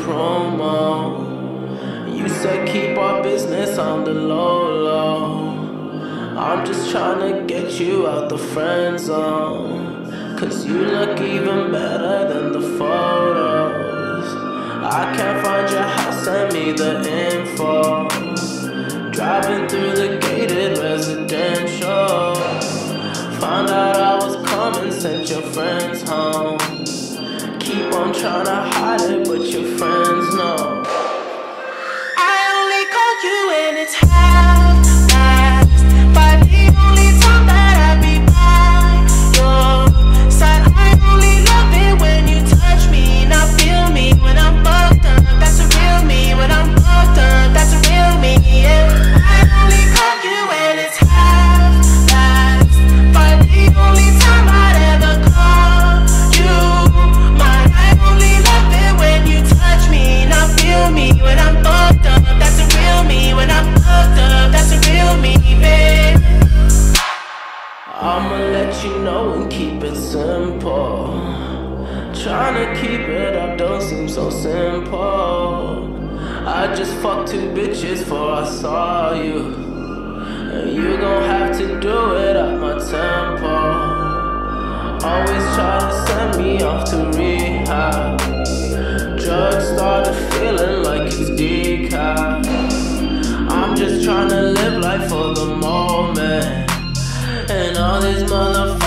promo. You said keep our business on the low. I'm just tryna get you out the friend zone, 'cause you look even better than the photos. I can't find your house, send me the info. Driving through the gated residential, found out I was coming, sent your friends home. Keep on tryna hide it, but your friends know. I only call you when it's half-past, but the only time that I be by your side. I only love it when you touch me, not feel me when I'm fucked up. That's a real me. When I'm fucked up, that's a real me, yeah. I only call you when it's half-past, but the only time I'd ever call you mine. I only love it when you touch me, not feel me when I'm fucked up. That's a real me. When I'm fucked up, that's a real me, babe. I'ma let you know and keep it simple. Tryna keep it up don't seem so simple. I just fucked 2 bitches before I saw you, and you gon' have to do it at my tempo. Always try to send me off to rehab. Drugs started feeling like it's decaf. I'm just tryna live life for the moment, and all these motherfuckers